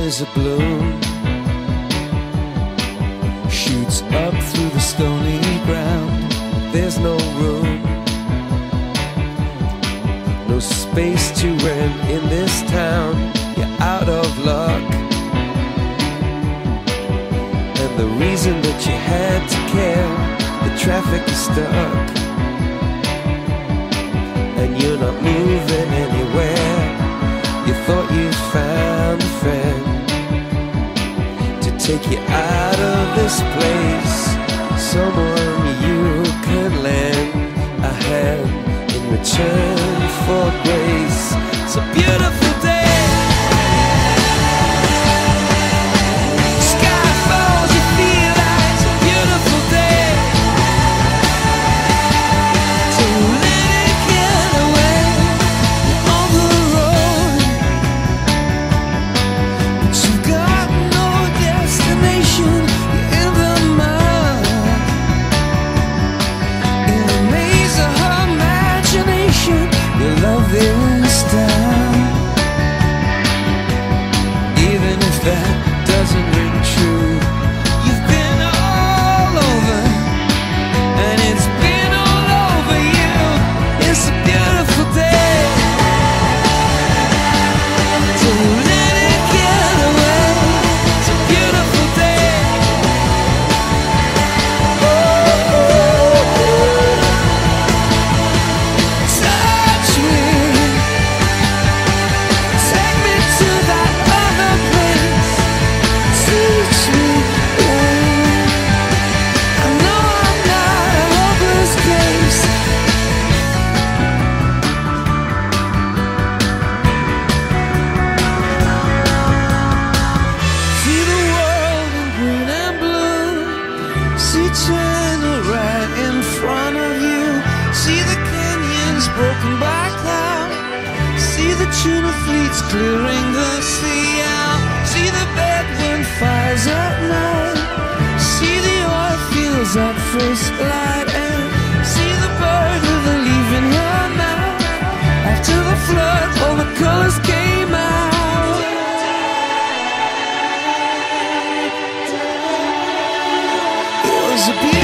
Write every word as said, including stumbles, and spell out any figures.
is a bloom, shoots up through the stony ground. There's no room, no space to rent in this town. You're out of luck, and the reason that you had to care, the traffic is stuck, and you're not moving anywhere. You thought you found a friend to take you out of this place, someone you could lend a hand in return for grace. It's a beautiful day. Sky falls, you feel like it's a beautiful day. So let it get away on the road, but you've got no destination. You're in the mud, in the maze of her imagination. Your love is down, even if that doesn't ring true. You've been all over, and it's been all over you. It's a beautiful day. So let it get away. It's a beautiful day. Touch me, take me to that other place. Teach me, oh, I know I'm not a hopeless case. See the world in green and blue, see China right in front of you, see the canyons broken by cloud, see the tuna fleets clearing the sea out, see the bedroom fires at night, see the oil fields at first light, and see the bird with a leaf in her mouth. After the flood, all the colors came out. It was a beautiful